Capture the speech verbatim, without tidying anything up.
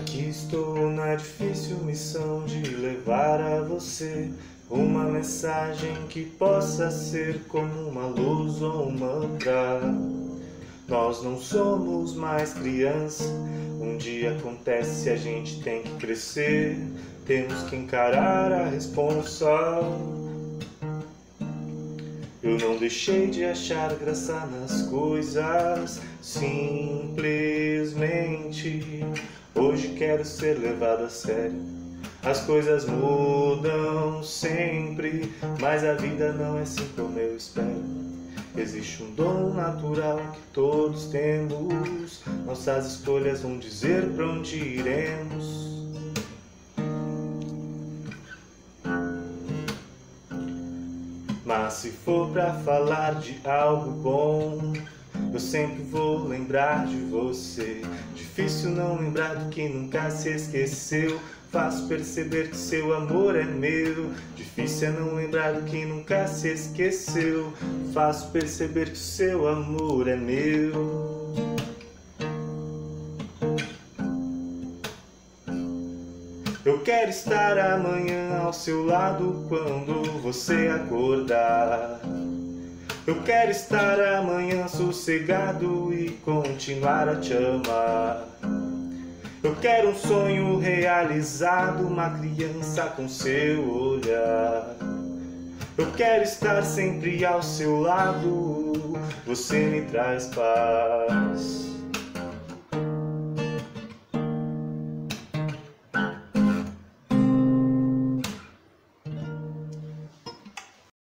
Aqui estou na difícil missão de levar a você uma mensagem que possa ser como uma luz ou um mantra. Nós não somos mais criança, um dia acontece, a gente tem que crescer, temos que encarar a responsa. Eu não deixei de achar graça nas coisas, simplesmente hoje quero ser levado a sério. As coisas mudam sempre, mas a vida não é assim como eu espero. Existe um dom natural que todos temos, nossas escolhas vão dizer pra onde iremos. Mas se for pra falar de algo bom, eu sempre vou lembrar de você. Difícil não lembrar do que nunca se esqueceu. Faço perceber que seu amor é meu. Difícil é não lembrar do que nunca se esqueceu. Faço perceber que seu amor é meu. Eu quero estar amanhã ao seu lado quando você acordar. Eu quero estar amanhã sossegado e continuar a te amar. Eu quero um sonho realizado, uma criança com seu olhar. Eu quero estar sempre ao seu lado, você me traz paz.